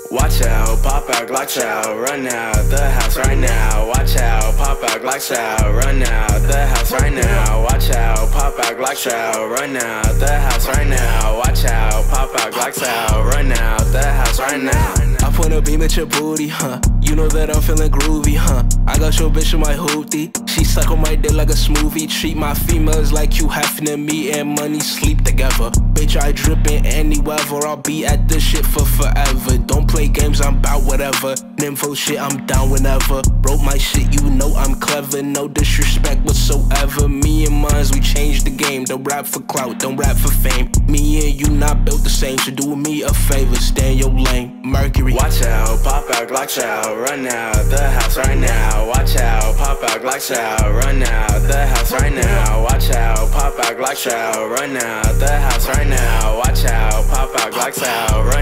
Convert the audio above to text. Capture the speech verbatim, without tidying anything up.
Watch out, pop out, Glocks out, run out the house right now. Watch out, pop out, Glocks out, run out the house right now. Watch out, pop out, Glocks out, run out the house right now. Watch out, pop out, Glocks out, run out the house right now. I point a beam at your booty, huh? You know that I'm feeling groovy, huh? I got your bitch in my hoopty. She suck on my dick like a smoothie. Treat my females like you having to me and money sleep together. Bitch, I drip in any weather. I'll be at this shit for forever. Don't play games, I'm bout whatever. Nympho shit, I'm down whenever. Wrote my shit, you know I'm clever. No disrespect whatsoever. Me and mines, we changed the game. Don't rap for clout, don't rap for fame. Me and you not built the same, so do me a favor, stay in your lane. Mercury. Watch out, pop out, Glocks out, run out the house right now. Watch out, pop out, Glocks out, run out the house right now. Watch out, pop out, Glocks out, run out the house right now. Watch out, pop out, Glocks out, run